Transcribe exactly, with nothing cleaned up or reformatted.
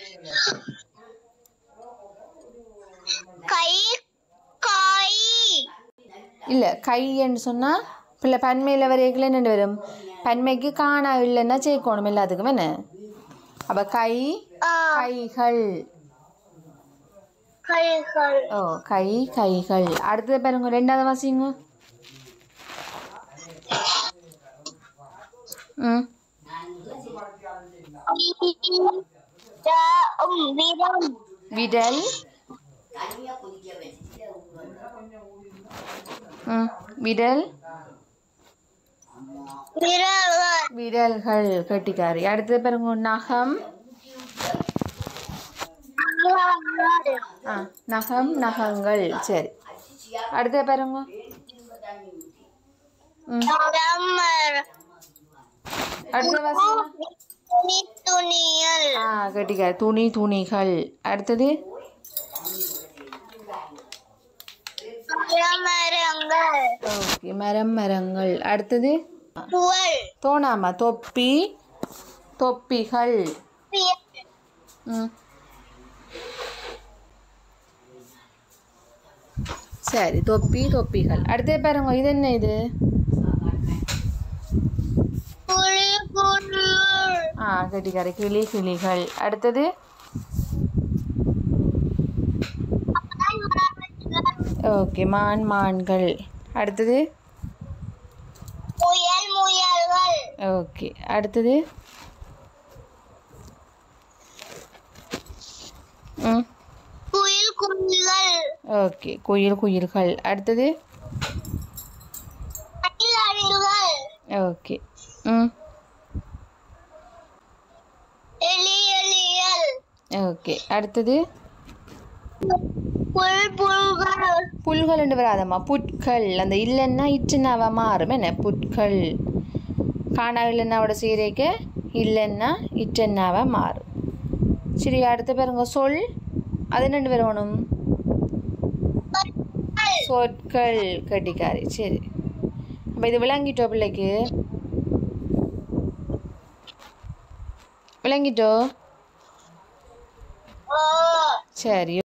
கை காய் இல்லை கைன்னு சொன்னால் பிள்ளை பன்மையில் வரையக்குள்ள என்ன வரும்? பன்மைக்கு காணா இல்லைன்னா சேர்க்கணும் எல்லாத்துக்கும் என்ன? அப்போ கை கைகள். கைகள் ஓ கை கைகள். அடுத்தது பாருங்க ரெண்டாவது வாசிங்க. ம் விரல் ம் விரல் விரல்கள் கட்டிக்காரி. அடுத்தது பாருங்க நகம். ஆ நகம் நகங்கள். சரி அடுத்தது பாருங்க. ம் அடுத்த வாசிங்க. துணியல். ஆ கட்டிக்காரி துணி துணிகள். அடுத்தது மரங்கள். ஓகே மரம் மரங்கள். அடுத்தது தோணாமா தொப்பி தொப்பிகள். ம் சரி தொப்பி தொப்பிகள். அடுத்தது பாருங்க இது என்ன இது? ஆ கட்டிக்காரி கிளி கிளிகள். அடுத்தது ஓகே மான் மான்கள். அடுத்தது முயல் முயல்கள். ஓகே அடுத்தது ம் குயில் குயில்கள். ஓகே குயில் குயில்கள். அடுத்தது அணில்கள். ஓகே ம் எலி எலியல். ஓகே அடுத்தது புல் புல்கள். புல்கள் என்று வராதம்மா புட்கள். அந்த இல்லைன்னா இச்சுனாவா மாறும் என்ன? புட்கள். காணா இல்லைன்னாவோட சீரைக்கு இல்லைன்னா இச்சென்னாவா மாறும். சரி அடுத்த பாருங்க சொல். அது என்னென்று வரணும்? சொற்கள் கட்டிக்காரி. சரி அப்போ இது விளங்கிட்டோ பிள்ளைக்கு? விளங்கிட்டோ? சரி